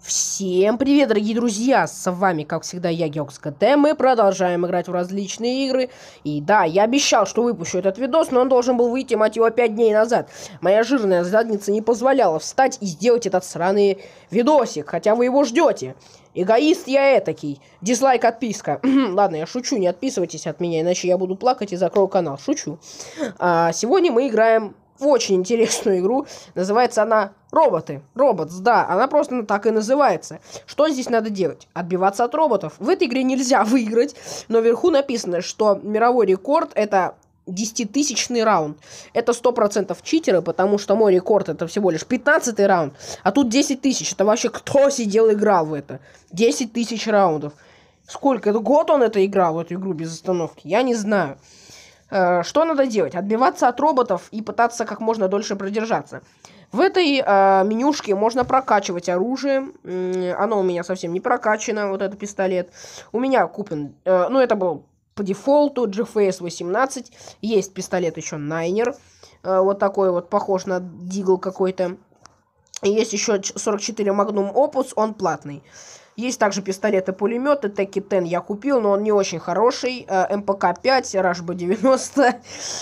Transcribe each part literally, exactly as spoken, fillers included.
Всем привет, дорогие друзья! С вами, как всегда, я, GeoxKT. Мы продолжаем играть в различные игры. И да, я обещал, что выпущу этот видос, но он должен был выйти, мать его, пять дней назад. Моя жирная задница не позволяла встать и сделать этот сраный видосик, хотя вы его ждете. Эгоист я этакий. Дизлайк, отписка. Ладно, я шучу, не отписывайтесь от меня, иначе я буду плакать и закрою канал. Шучу. А, сегодня мы играем в очень интересную игру. Называется она «Роботы». Роботс, да, она просто так и называется. Что здесь надо делать? Отбиваться от роботов. В этой игре нельзя выиграть, но вверху написано, что мировой рекорд это десятитысячный раунд. Это сто процентов читеры, потому что мой рекорд это всего лишь пятнадцатый раунд, а тут десять тысяч. Это вообще кто сидел и играл в это? десять тысяч раундов. Сколько? Это год он это играл, в эту игру без остановки? Я не знаю. Что надо делать? Отбиваться от роботов и пытаться как можно дольше продержаться. В этой э, менюшке можно прокачивать оружие. Оно у меня совсем не прокачано, вот этот пистолет. У меня куплен, э, ну это был по дефолту джи эф эс восемнадцать. Есть пистолет еще Найнер. Э, вот такой вот, похож на Дигл какой-то. Есть еще сорок четыре Magnum Opus, он платный. Есть также пистолеты-пулеметы, Теки десять я купил, но он не очень хороший. эм пэ ка пять, Раш бэ девяносто,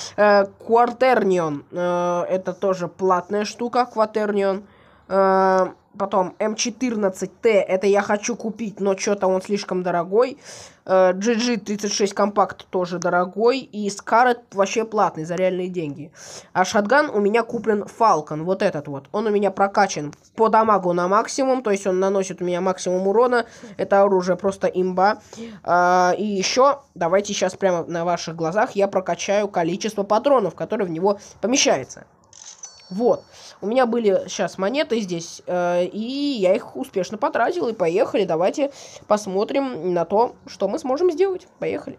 Quaternion, это тоже платная штука, Quaternion. Потом эм четырнадцать тэ, это я хочу купить, но что-то он слишком дорогой. джи джи тридцать шесть компакт тоже дорогой. И Скарет вообще платный, за реальные деньги. А шотган у меня куплен Falcon, вот этот вот. Он у меня прокачан по дамагу на максимум, то есть он наносит у меня максимум урона. Это оружие просто имба. И еще, давайте сейчас прямо на ваших глазах я прокачаю количество патронов, которые в него помещается. Вот. У меня были сейчас монеты здесь, э, и я их успешно потратил. И поехали, давайте посмотрим на то, что мы сможем сделать. Поехали.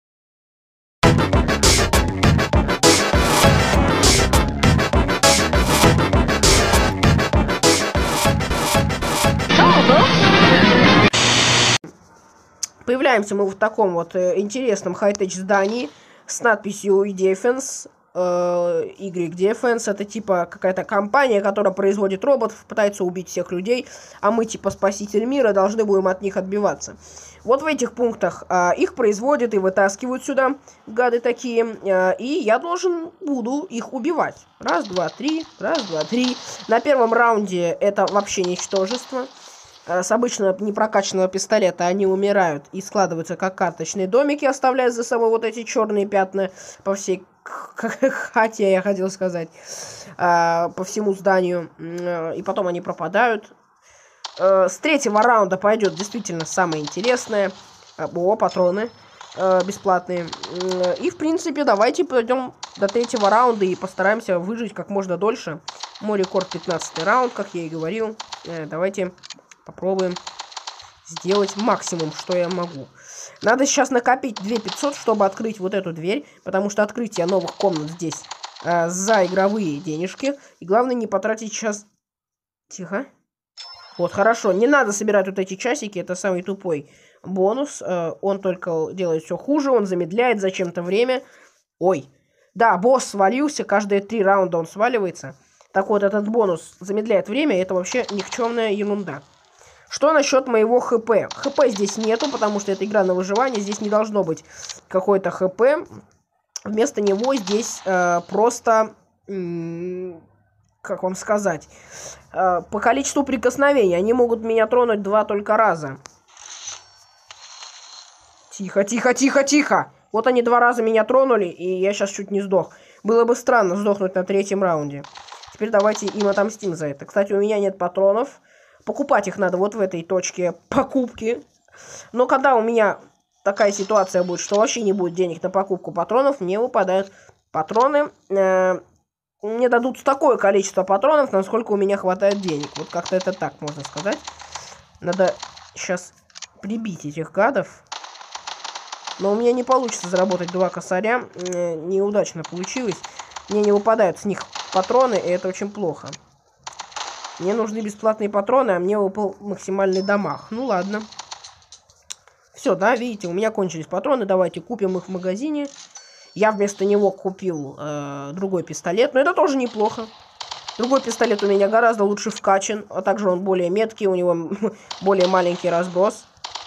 Появляемся мы в таком вот э, интересном хай-теч здании с надписью Defense. Y Defense, это типа какая-то компания, которая производит роботов, пытается убить всех людей, а мы типа спаситель мира, должны будем от них отбиваться. Вот в этих пунктах а, их производят и вытаскивают сюда, гады такие, а, и я должен буду их убивать. Раз, два, три, раз, два, три. На первом раунде это вообще ничтожество. А, с обычного непрокачанного пистолета они умирают и складываются как карточные домики, оставляя за собой вот эти черные пятна по всей хате, я хотел сказать, по всему зданию, и потом они пропадают. С третьего раунда пойдет действительно самое интересное. О, патроны бесплатные. И в принципе давайте пойдем до третьего раунда и постараемся выжить как можно дольше. Мой рекорд пятнадцатый раунд, как я и говорил. Давайте попробуем сделать максимум, что я могу. Надо сейчас накопить две тысячи пятьсот, чтобы открыть вот эту дверь, потому что открытие новых комнат здесь э, за игровые денежки. И главное не потратить сейчас... Тихо. Вот, хорошо. Не надо собирать вот эти часики, это самый тупой бонус. Э, он только делает все хуже, он замедляет зачем-то время. Ой. Да, босс свалился, каждые три раунда он сваливается. Так вот, этот бонус замедляет время, и это вообще никчемная ерунда. Что насчет моего хп? хп здесь нету, потому что это игра на выживание. Здесь не должно быть какой-то хп. Вместо него здесь э, просто... Как вам сказать? Э, по количеству прикосновений. Они могут меня тронуть два только раза. Тихо, тихо, тихо, тихо! Вот они два раза меня тронули, и я сейчас чуть не сдох. Было бы странно сдохнуть на третьем раунде. Теперь давайте им отомстим за это. Кстати, у меня нет патронов. Покупать их надо вот в этой точке покупки. Но когда у меня такая ситуация будет, что вообще не будет денег на покупку патронов, мне выпадают патроны. Э, мне дадут такое количество патронов, насколько у меня хватает денег. Вот как-то это так можно сказать. Надо сейчас прибить этих гадов. Но у меня не получится заработать два косаря. Э, неудачно получилось. Мне не выпадают с них патроны, и это очень плохо. Мне нужны бесплатные патроны, а мне выпал максимальный дамаг. Ну ладно. Все, да, видите, у меня кончились патроны. Давайте купим их в магазине. Я вместо него купил э, другой пистолет. Но это тоже неплохо. Другой пистолет у меня гораздо лучше вкачан, а также он более меткий, у него более маленький разброс.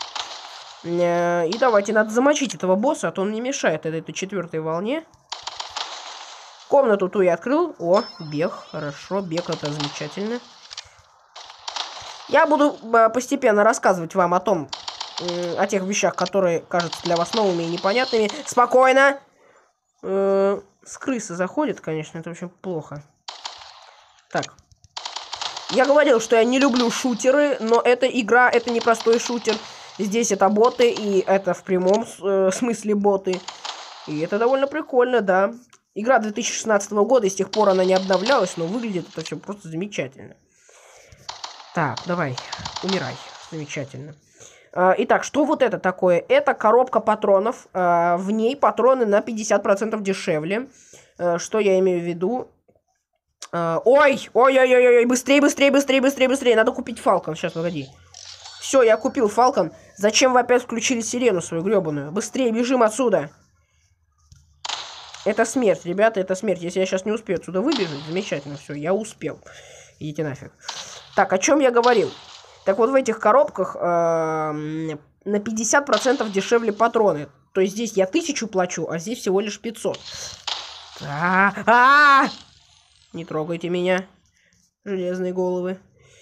И давайте, надо замочить этого босса, а то он не мешает этой, этой четвертой волне. Комнату ту я открыл. О, бег, хорошо, бег, это замечательно. Я буду постепенно рассказывать вам о том, о тех вещах, которые кажутся для вас новыми и непонятными. Спокойно! С крысы заходит, конечно, это очень плохо. Так. Я говорил, что я не люблю шутеры, но эта игра, это не простой шутер. Здесь это боты, и это в прямом э, смысле боты. И это довольно прикольно, да. Игра две тысячи шестнадцатого года, и с тех пор она не обновлялась, но выглядит это все просто замечательно. Так, давай, умирай. Замечательно. Э, итак, что вот это такое? Это коробка патронов. Э, в ней патроны на пятьдесят процентов дешевле. Э, что я имею в виду? Э, ой, ой-ой-ой-ой, быстрее, быстрее, быстрее, быстрее, быстрее. Надо купить Фалкон. Сейчас, погоди. Все, я купил Фалкон. Зачем вы опять включили сирену свою гребаную? Быстрее бежим отсюда. Это смерть, ребята, это смерть. Если я сейчас не успею отсюда выбежать, замечательно, все, я успел. Идите нафиг. Так, о чем я говорил? Так вот, в этих коробках э, на пятьдесят процентов дешевле патроны. То есть здесь я тысячу плачу, а здесь всего лишь пятьсот. А -а -а! Не трогайте меня, железные головы.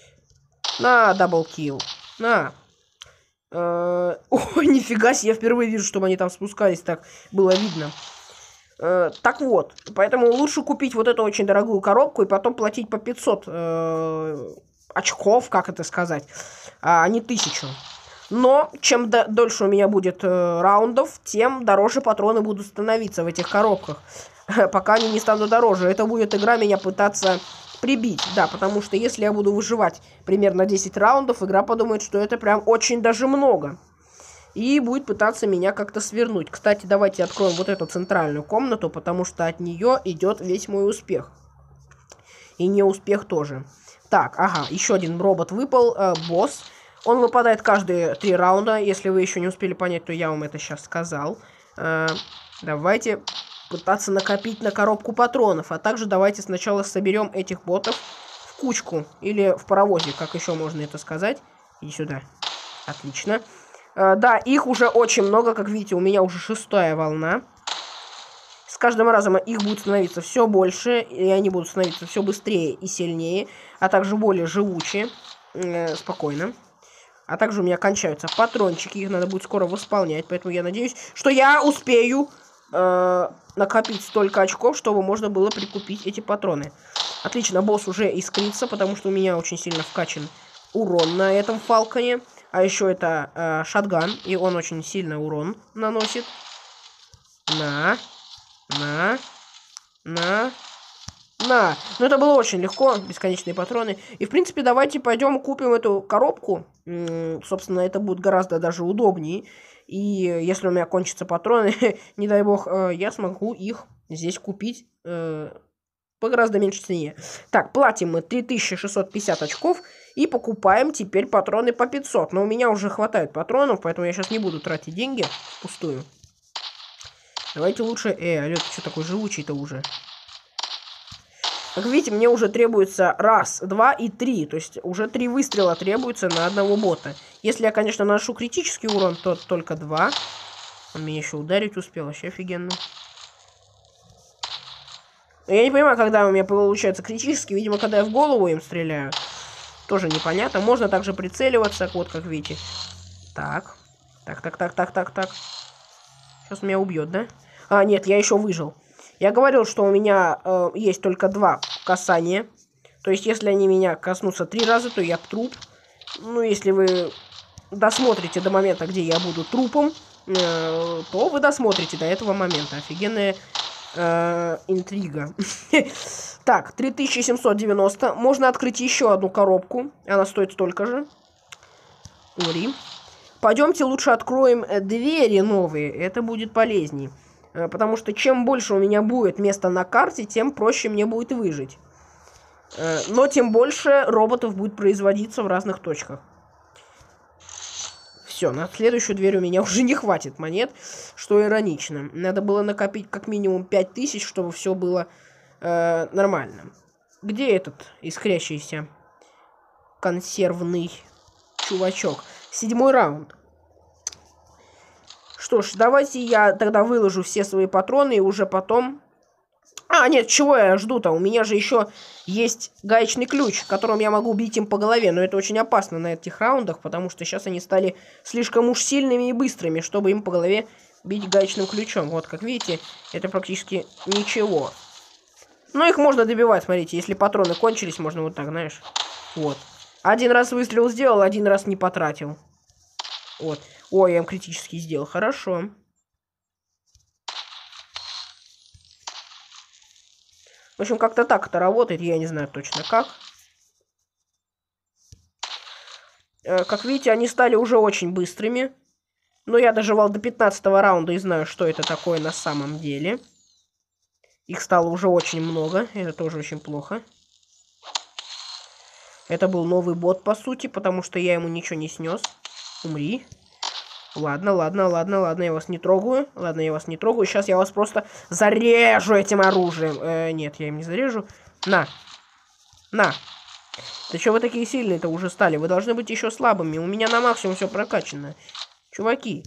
На, даблкил. На. Э, ой, нифига себе, я впервые вижу, чтобы они там спускались, так было видно. Э, так вот, поэтому лучше купить вот эту очень дорогую коробку и потом платить по пятьсот э, очков, как это сказать, а не тысячу. Но чем дольше у меня будет э, раундов, тем дороже патроны будут становиться в этих коробках, пока они не станут дороже. Это будет игра меня пытаться прибить, да, потому что если я буду выживать примерно десять раундов, игра подумает, что это прям очень даже много. И будет пытаться меня как-то свернуть. Кстати, давайте откроем вот эту центральную комнату, потому что от нее идет весь мой успех. И не успех тоже. Так, ага, еще один робот выпал, э, босс. Он выпадает каждые три раунда. Если вы еще не успели понять, то я вам это сейчас сказал. Э, давайте пытаться накопить на коробку патронов. А также давайте сначала соберем этих ботов в кучку. Или в паровозе, как еще можно это сказать. Иди сюда. Отлично. Uh, да, их уже очень много, как видите, у меня уже шестая волна. С каждым разом их будет становиться все больше, и они будут становиться все быстрее и сильнее, а также более живучие. Uh, спокойно. А также у меня кончаются патрончики, их надо будет скоро восполнять, поэтому я надеюсь, что я успею uh, накопить столько очков, чтобы можно было прикупить эти патроны. Отлично, босс уже искрится, потому что у меня очень сильно вкачан урон на этом Фалконе. А еще это э, шотган, и он очень сильно урон наносит. На, на, на, на. Ну, это было очень легко, бесконечные патроны. И, в принципе, давайте пойдем купим эту коробку. М-м, собственно, это будет гораздо даже удобнее. И если у меня кончатся патроны, не дай бог, э, я смогу их здесь купить э, по гораздо меньшей цене. Так, платим мы три тысячи шестьсот пятьдесят очков. И покупаем теперь патроны по пятьсот. Но у меня уже хватает патронов, поэтому я сейчас не буду тратить деньги впустую. Давайте лучше... Э, алё, ты что такой живучий-то уже? Как видите, мне уже требуется раз, два и три. То есть уже три выстрела требуется на одного бота. Если я, конечно, наношу критический урон, то только два. Он меня еще ударить успел, вообще офигенно. Но я не понимаю, когда у меня получается критический. Видимо, когда я в голову им стреляю. Тоже непонятно. Можно также прицеливаться, вот как видите. Так. Так, так, так, так, так, так. Сейчас меня убьет, да? А, нет, я еще выжил. Я говорил, что у меня э, есть только два касания. То есть, если они меня коснутся три раза, то я труп. Ну, если вы досмотрите до момента, где я буду трупом, э, то вы досмотрите до этого момента. Офигенная э, интрига. Так, три тысячи семьсот девяносто. Можно открыть еще одну коробку. Она стоит столько же. Ури. Пойдемте лучше откроем двери новые. Это будет полезней. Потому что чем больше у меня будет места на карте, тем проще мне будет выжить. Но тем больше роботов будет производиться в разных точках. Все, на следующую дверь у меня уже не хватит монет, что иронично. Надо было накопить как минимум пять тысяч, чтобы все было... Э, нормально. Где этот искрящийся консервный чувачок? Седьмой раунд. Что ж, давайте я тогда выложу все свои патроны и уже потом... А, нет, чего я жду-то? У меня же еще есть гаечный ключ, которым я могу бить им по голове. Но это очень опасно на этих раундах, потому что сейчас они стали слишком уж сильными и быстрыми, чтобы им по голове бить гаечным ключом. Вот, как видите, это практически ничего. Но их можно добивать, смотрите. Если патроны кончились, можно вот так, знаешь. Вот. Один раз выстрел сделал, один раз не потратил. Вот. Ой, я им критически сделал. Хорошо. В общем, как-то так это работает. Я не знаю точно как. Как видите, они стали уже очень быстрыми. Но я доживал до пятнадцатого раунда и знаю, что это такое на самом деле. Их стало уже очень много. Это тоже очень плохо. Это был новый бот, по сути, потому что я ему ничего не снес. Умри. Ладно, ладно, ладно, ладно, я вас не трогаю. Ладно, я вас не трогаю. Сейчас я вас просто зарежу этим оружием. Э, нет, я им не зарежу. На. На. Да что вы такие сильные-то уже стали? Вы должны быть еще слабыми. У меня на максимум все прокачано. Чуваки.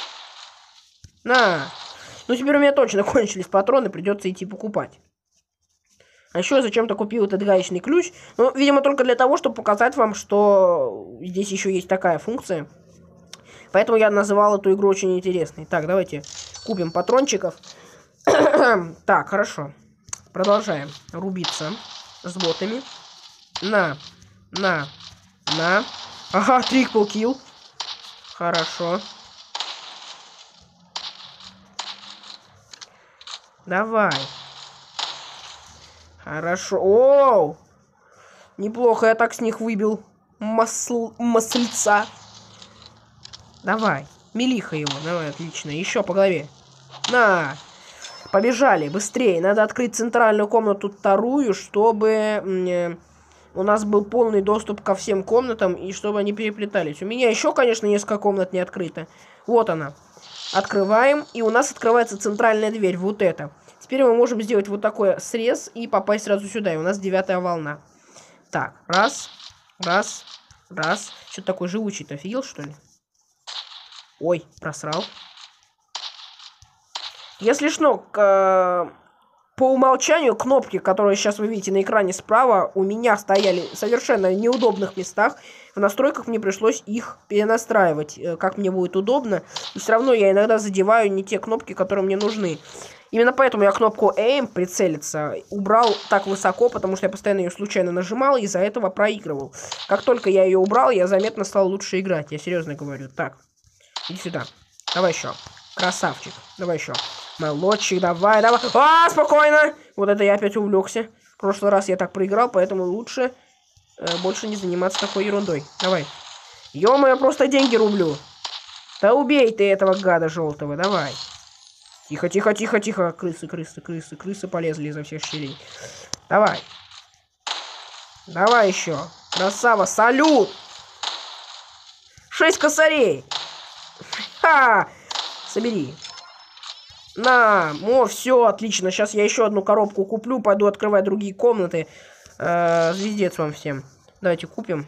На. Ну, теперь у меня точно кончились патроны. Придется идти покупать. А еще я зачем-то купил этот гаечный ключ. Ну, видимо, только для того, чтобы показать вам, что здесь еще есть такая функция. Поэтому я называл эту игру очень интересной. Так, давайте купим патрончиков. Так, хорошо. Продолжаем рубиться с ботами. На, на, на. Ага, трипл килл. Хорошо. Давай. Хорошо. Оу! Неплохо я так с них выбил масл... масльца. Давай. Мелиха его. Давай, отлично. Еще по голове. На. Побежали. Быстрее. Надо открыть центральную комнату вторую, чтобы у нас был полный доступ ко всем комнатам и чтобы они переплетались. У меня еще, конечно, несколько комнат не открыто. Вот она. Открываем. И у нас открывается центральная дверь. Вот это. Теперь мы можем сделать вот такой срез и попасть сразу сюда. И у нас девятая волна. Так. Раз. Раз. Раз. Что-то такой живучий-то. Офигел, что ли? Ой, просрал. Если что, к, по умолчанию кнопки, которые сейчас вы видите на экране справа, у меня стояли в совершенно неудобных местах. В настройках мне пришлось их перенастраивать, как мне будет удобно. И все равно я иногда задеваю не те кнопки, которые мне нужны. Именно поэтому я кнопку Aim, прицелиться, убрал так высоко, потому что я постоянно ее случайно нажимал и из-за этого проигрывал. Как только я ее убрал, я заметно стал лучше играть. Я серьезно говорю. Так. Иди сюда. Давай еще. Красавчик. Давай еще. Молодчик, давай, давай. А, спокойно. Вот это я опять увлекся. В прошлый раз я так проиграл, поэтому лучше э, больше не заниматься такой ерундой. Давай. Ё-моё, я просто деньги рублю. Да убей ты этого гада желтого, давай. Тихо, тихо, тихо, тихо. Крысы, крысы, крысы, крысы полезли изо всех щелей. Давай. Давай еще. Красава, салют. Шесть косарей. Ха! Собери. На! О, все, отлично. Сейчас я еще одну коробку куплю. Пойду открывать другие комнаты. Э-э, звездец вам всем. Давайте купим.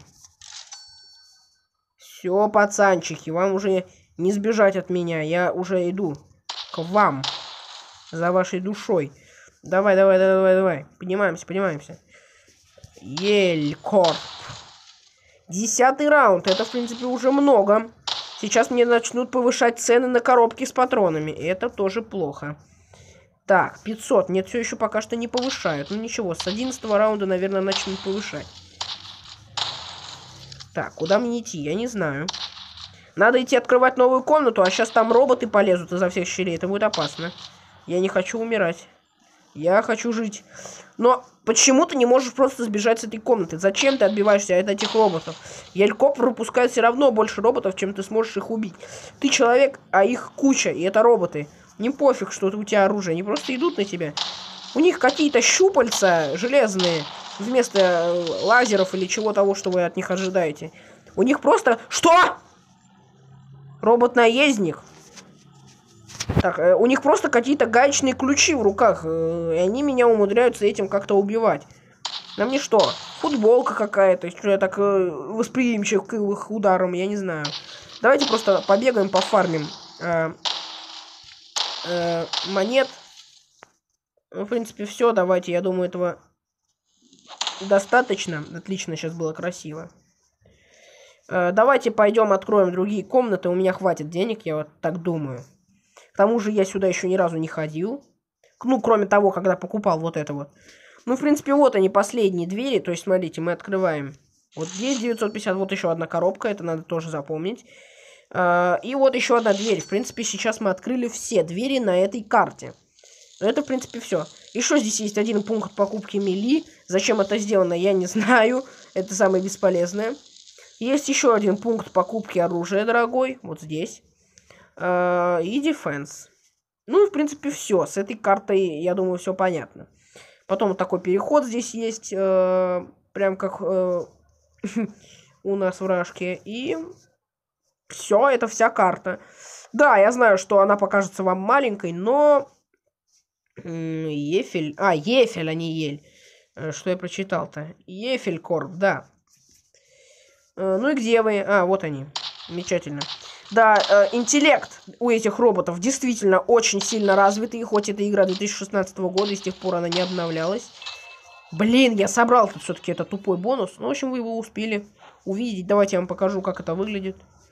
Все, пацанчики. Вам уже не сбежать от меня. Я уже иду к вам. За вашей душой. Давай, давай, давай, давай, давай. Поднимаемся, поднимаемся. Елькорп. Десятый раунд. Это, в принципе, уже много. Сейчас мне начнут повышать цены на коробки с патронами. И это тоже плохо. Так, пятьсот. Нет, все еще пока что не повышают. Ну ничего, с одиннадцатого раунда, наверное, начнут повышать. Так, куда мне идти? Я не знаю. Надо идти открывать новую комнату, а сейчас там роботы полезут изо всех щелей. Это будет опасно. Я не хочу умирать. Я хочу жить. Но почему ты не можешь просто сбежать с этой комнаты? Зачем ты отбиваешься от этих роботов? Елькоп выпускает все равно больше роботов, чем ты сможешь их убить. Ты человек, а их куча, и это роботы. Не пофиг, что у тебя оружие. Они просто идут на тебя. У них какие-то щупальца железные вместо лазеров или чего того, что вы от них ожидаете. У них просто... Что? Робот-наездник. Так, э, у них просто какие-то гаечные ключи в руках, э, и они меня умудряются этим как-то убивать. На мне что? Футболка какая-то, что я так э, восприимчив к их ударам, я не знаю. Давайте просто побегаем, пофармим э, э, монет. Ну, в принципе, все. Давайте, я думаю, этого достаточно. Отлично, сейчас было красиво. Э, давайте пойдем откроем другие комнаты. У меня хватит денег, я вот так думаю. К тому же я сюда еще ни разу не ходил. Ну, кроме того, когда покупал вот это вот. Ну, в принципе, вот они, последние двери. То есть, смотрите, мы открываем. Вот здесь девятьсот пятьдесят, вот еще одна коробка. Это надо тоже запомнить. Uh, и вот еще одна дверь. В принципе, сейчас мы открыли все двери на этой карте. Это, в принципе, все. Еще здесь есть один пункт покупки мили. Зачем это сделано, я не знаю. Это самое бесполезное. Есть еще один пункт покупки оружия, дорогой. Вот здесь. Uh, и defense. Ну и, в принципе, все. С этой картой, я думаю, все понятно. Потом вот такой переход здесь есть. Uh, прям как uh, у нас в Рашке. И... все, это вся карта. Да, я знаю, что она покажется вам маленькой, но... Ефель... А, Ефель, а не Ель. Что я прочитал-то? Ефелькорп, да. Ну и где вы? А, вот они. Замечательно. Да, интеллект у этих роботов действительно очень сильно развитый, хоть это игра две тысячи шестнадцатого года, и с тех пор она не обновлялась. Блин, я собрал тут все-таки этот тупой бонус. Ну, в общем, вы его успели увидеть. Давайте я вам покажу, как это выглядит.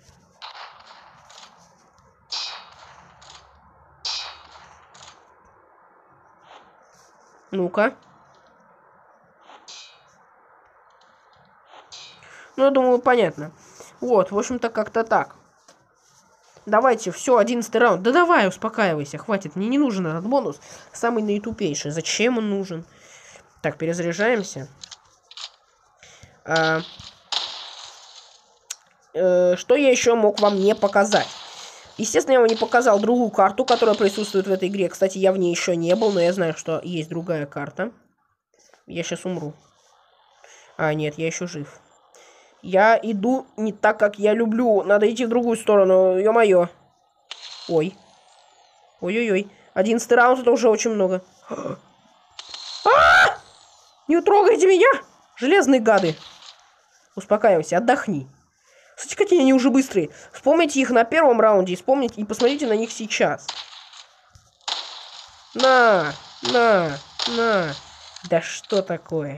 Ну-ка. Ну, я думаю, понятно. Вот, в общем-то, как-то так. Давайте, все, одиннадцатый раунд. Да давай, успокаивайся, хватит. Мне не нужен этот бонус. Самый наитупейший. Зачем он нужен? Так, перезаряжаемся. А, э, что я еще мог вам не показать? Естественно, я вам не показал другую карту, которая присутствует в этой игре. Кстати, я в ней еще не был, но я знаю, что есть другая карта. Я сейчас умру. А, нет, я еще жив. Я иду не так, как я люблю. Надо идти в другую сторону. Ё-моё. Ой. Ой-ой-ой. Одиннадцатый раунд, это уже очень много. А! Не трогайте меня! Железные гады. Успокаивайся, отдохни. Кстати, какие они уже быстрые. Вспомните их на первом раунде и вспомните, и посмотрите на них сейчас. На, на, на. Да что такое?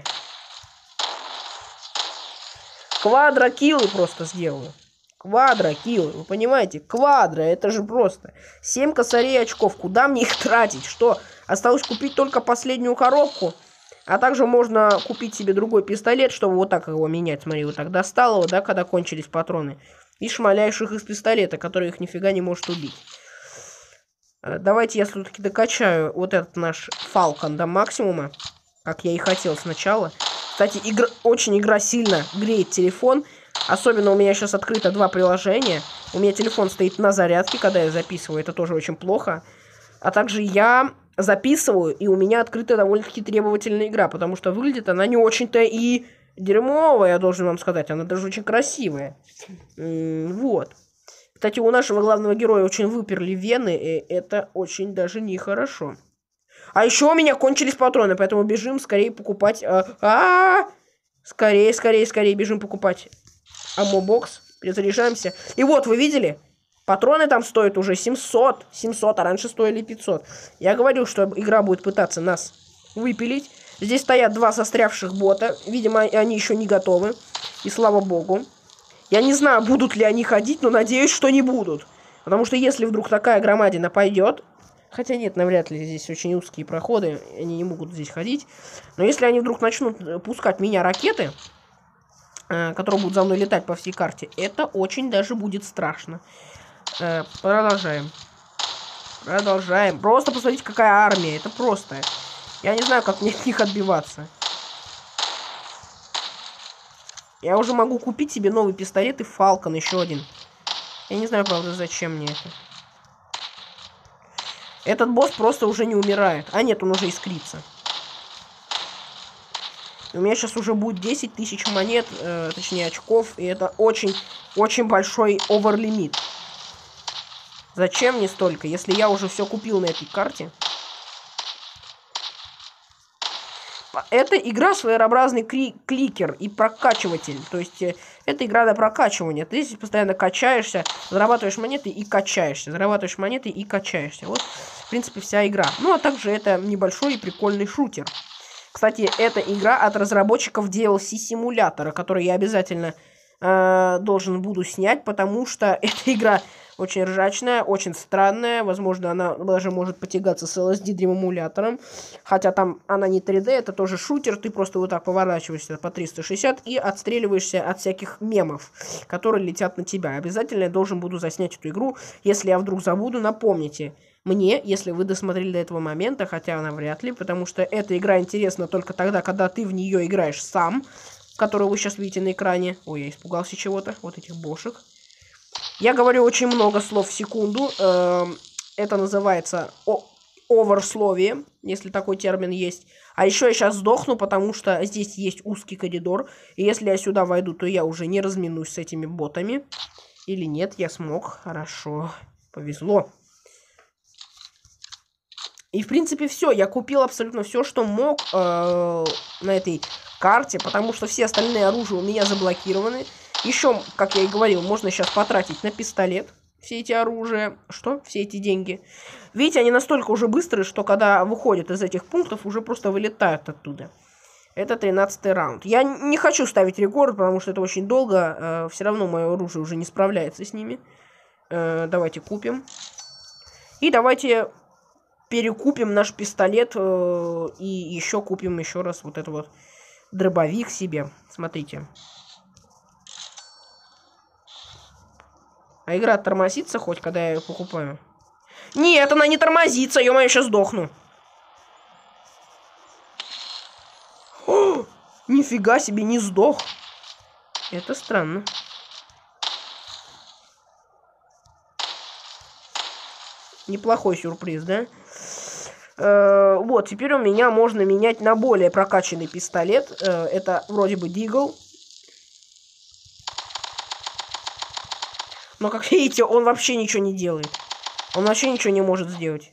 Квадрокиллы просто сделаю. Квадрокиллы, вы понимаете? Квадро, это же просто. семь косарей очков. Куда мне их тратить? Что? Осталось купить только последнюю коробку. А также можно купить себе другой пистолет, чтобы вот так его менять. Смотри, вот так достал его, да, когда кончились патроны. И шмаляешь их из пистолета, который их нифига не может убить. Давайте я все-таки докачаю вот этот наш Falcon до максимума. Как я и хотел сначала. Кстати, игра, очень игра сильно греет телефон. Особенно у меня сейчас открыто два приложения. У меня телефон стоит на зарядке, когда я записываю. Это тоже очень плохо. А также я... записываю, и у меня открыта довольно-таки требовательная игра, потому что выглядит она не очень-то и дерьмовая, я должен вам сказать, она даже очень красивая. Вот. Кстати, у нашего главного героя очень выперли вены, и это очень даже нехорошо. А еще у меня кончились патроны, поэтому бежим скорее покупать... А, а, -а, -а! Скорее, скорее, скорее бежим покупать аммо-бокс, перезаряжаемся. И вот, вы видели? Патроны там стоят уже семьсот, семьсот, а раньше стоили пятьсот. Я говорю, что игра будет пытаться нас выпилить. Здесь стоят два застрявших бота. Видимо, они еще не готовы. И слава богу. Я не знаю, будут ли они ходить, но надеюсь, что не будут. Потому что если вдруг такая громадина пойдет... Хотя нет, навряд ли, здесь очень узкие проходы. Они не могут здесь ходить. Но если они вдруг начнут пускать в меня ракеты, которые будут за мной летать по всей карте, это очень даже будет страшно. Продолжаем. Продолжаем. Просто посмотрите, какая армия. Это просто. Я не знаю, как мне от них отбиваться. Я уже могу купить себе новый пистолет и Falcon еще один. Я не знаю, правда, зачем мне это. Этот босс просто уже не умирает. А нет, он уже искрится. У меня сейчас уже будет десять тысяч монет, э, точнее очков. И это очень-очень большой оверлимит. Зачем мне столько, если я уже все купил на этой карте? эта игра своеобразный кри кликер и прокачиватель. То есть, э, это игра на прокачивание. Ты здесь постоянно качаешься, зарабатываешь монеты и качаешься. Зарабатываешь монеты и качаешься. Вот, в принципе, вся игра. Ну, а также это небольшой и прикольный шутер. Кстати, это игра от разработчиков ди эл си-симулятора, который я обязательно э, должен буду снять, потому что эта игра очень ржачная, очень странная. Возможно, она даже может потягаться с эл эс ди-эмулятором. Хотя там она не три дэ, это тоже шутер. Ты просто вот так поворачиваешься по триста шестьдесят и отстреливаешься от всяких мемов, которые летят на тебя. Обязательно я должен буду заснять эту игру. Если я вдруг забуду, напомните мне, если вы досмотрели до этого момента, хотя она вряд ли, потому что эта игра интересна только тогда, когда ты в нее играешь сам, которую вы сейчас видите на экране. Ой, я испугался чего-то, вот этих бошек. Я говорю очень много слов в секунду. Это называется оверсловие, если такой термин есть. А еще я сейчас сдохну, потому что здесь есть узкий коридор. И если я сюда войду, то я уже не разминусь с этими ботами. Или нет, я смог. Хорошо. Повезло. И, в принципе, все. Я купил абсолютно все, что мог э, на этой карте, потому что все остальные оружия у меня заблокированы. Еще, как я и говорил, можно сейчас потратить на пистолет все эти оружия. Что? Все эти деньги. Видите, они настолько уже быстрые, что когда выходят из этих пунктов, уже просто вылетают оттуда. Это тринадцатый раунд. Я не хочу ставить рекорд, потому что это очень долго. Э, все равно мое оружие уже не справляется с ними. Э, давайте купим. И давайте перекупим наш пистолет. Э, и еще купим еще раз вот это вот дробовик себе. Смотрите. А игра тормозится хоть, когда я ее покупаю? Нет, она не тормозится, ё-моё, я сейчас сдохну. О, нифига себе, не сдох. Это странно. Неплохой сюрприз, да? Э, вот, теперь у меня можно менять на более прокачанный пистолет. Э, это вроде бы Дигл. Но, как видите, он вообще ничего не делает. Он вообще ничего не может сделать.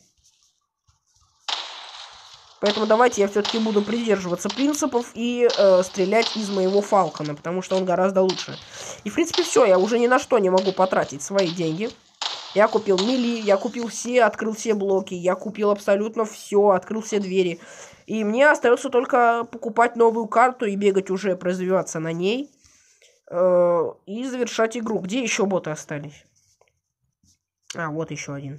Поэтому давайте я все-таки буду придерживаться принципов и э, стрелять из моего Фалкона, потому что он гораздо лучше. И, в принципе, все. Я уже ни на что не могу потратить свои деньги. Я купил мили, я купил все, открыл все блоки, я купил абсолютно все, открыл все двери. И мне остается только покупать новую карту и бегать уже, развиваться на ней. И завершать игру. Где еще боты остались? А, вот еще один.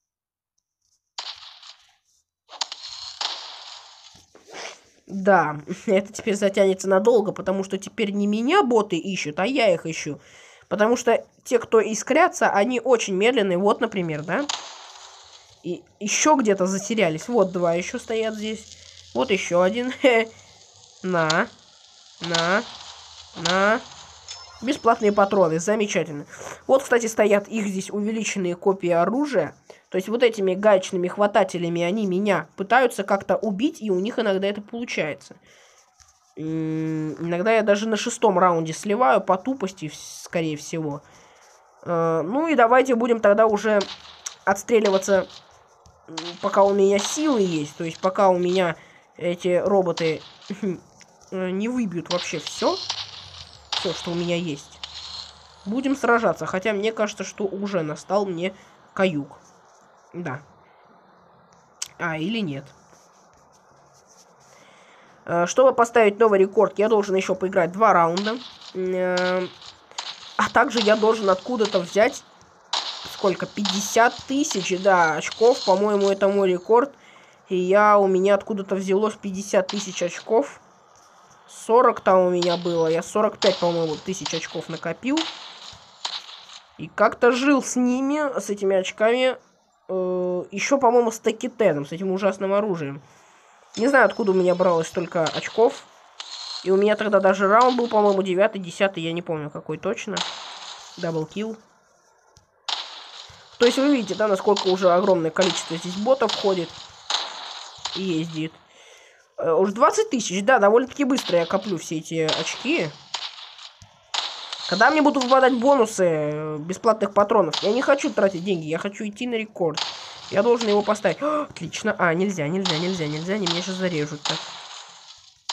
Да, это теперь затянется надолго, потому что теперь не меня боты ищут, а я их ищу. Потому что те, кто искрятся, они очень медленные. Вот, например, да? И еще где-то затерялись. Вот два еще стоят здесь. Вот еще один. На. На. На. Бесплатные патроны, замечательно. Вот, кстати, стоят их здесь увеличенные копии оружия. То есть вот этими гаечными хватателями они меня пытаются как-то убить, и у них иногда это получается. Иногда я даже на шестом раунде сливаю по тупости, скорее всего. Ну и давайте будем тогда уже отстреливаться, пока у меня силы есть. То есть пока у меня эти роботы не выбьют вообще все. Все, что у меня есть. Будем сражаться. Хотя мне кажется, что уже настал мне каюк. Да. А, или нет. Чтобы поставить новый рекорд, я должен еще поиграть два раунда. А также я должен откуда-то взять... Сколько? пятьдесят тысяч, да, очков. По-моему, это мой рекорд. И я... У меня откуда-то взялось пятьдесят тысяч очков. сорок там у меня было. Я сорок пять, по-моему, тысяч очков накопил. И как-то жил с ними, с этими очками. Э, еще, по-моему, с Такитеном, с этим ужасным оружием. Не знаю, откуда у меня бралось столько очков. И у меня тогда даже раунд был, по-моему, девятый, десятый, я не помню, какой точно. Даблкил. То есть вы видите, да, насколько уже огромное количество здесь ботов входит и ездит. Уже двадцать тысяч, да, довольно-таки быстро я коплю все эти очки. Когда мне будут выпадать бонусы бесплатных патронов? Я не хочу тратить деньги, я хочу идти на рекорд. Я должен его поставить. О, отлично. А, нельзя, нельзя, нельзя, нельзя. Они меня сейчас зарежут. Так.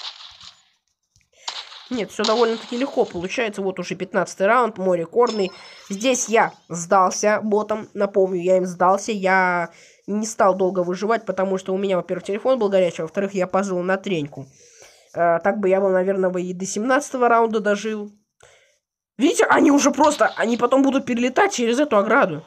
Нет, все довольно-таки легко получается. Вот уже пятнадцатый раунд, мой рекордный. Здесь я сдался ботом. Напомню, я им сдался. Я не стал долго выживать, потому что у меня, во-первых, телефон был горячий, а во-вторых, я позвал на треньку. А, так бы я бы, наверное, бы и до семнадцатого раунда дожил. Видите, они уже просто... Они потом будут перелетать через эту ограду.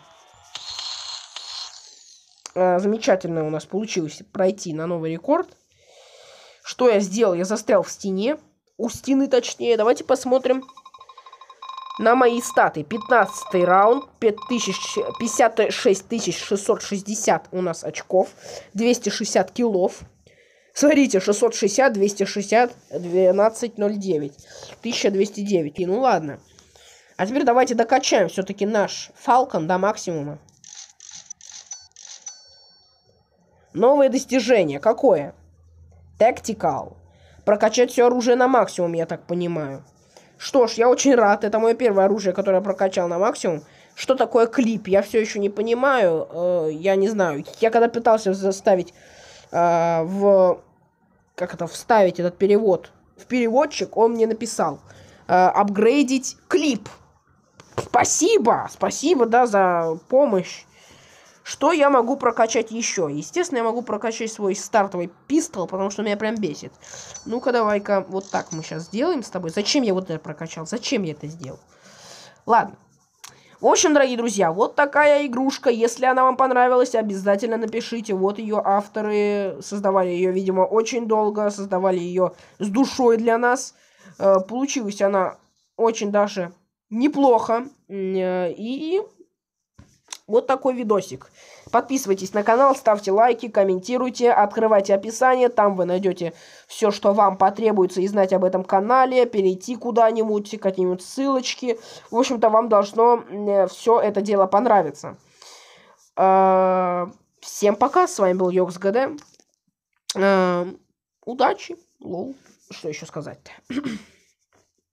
А, замечательно у нас получилось пройти на новый рекорд. Что я сделал? Я застрял в стене. У стены, точнее. Давайте посмотрим на мои статы. пятнадцатый раунд. пятьдесят шесть тысяч шестьсот шестьдесят у нас очков. двести шестьдесят киллов. Смотрите, шестьсот шестьдесят, двести шестьдесят, двенадцать ноль девять. тысяча двести девять. И ну ладно. А теперь давайте докачаем все-таки наш Falcon до максимума. Новое достижение. Какое? Tactical. Прокачать все оружие на максимум, я так понимаю. Что ж, я очень рад. Это мое первое оружие, которое я прокачал на максимум. Что такое клип? Я все еще не понимаю. Э, я не знаю. Я когда пытался заставить э, в... Как это? Вставить этот перевод в переводчик, он мне написал. Э, апгрейдить клип. Спасибо! Спасибо, да, за помощь. Что я могу прокачать еще? Естественно, я могу прокачать свой стартовый пистол, потому что меня прям бесит. Ну-ка, давай-ка вот так мы сейчас сделаем с тобой. Зачем я вот это прокачал? Зачем я это сделал? Ладно. В общем, дорогие друзья, вот такая игрушка. Если она вам понравилась, обязательно напишите. Вот ее авторы создавали ее, видимо, очень долго. Создавали ее с душой для нас. Получилась она очень даже неплохо. И... Вот такой видосик. Подписывайтесь на канал, ставьте лайки, комментируйте, открывайте описание. Там вы найдете все, что вам потребуется и знать об этом канале. Перейти куда-нибудь, какие-нибудь ссылочки. В общем-то, вам должно все это дело понравиться. Всем пока, с вами был YogsGD. Удачи. Лол. Что еще сказать-то?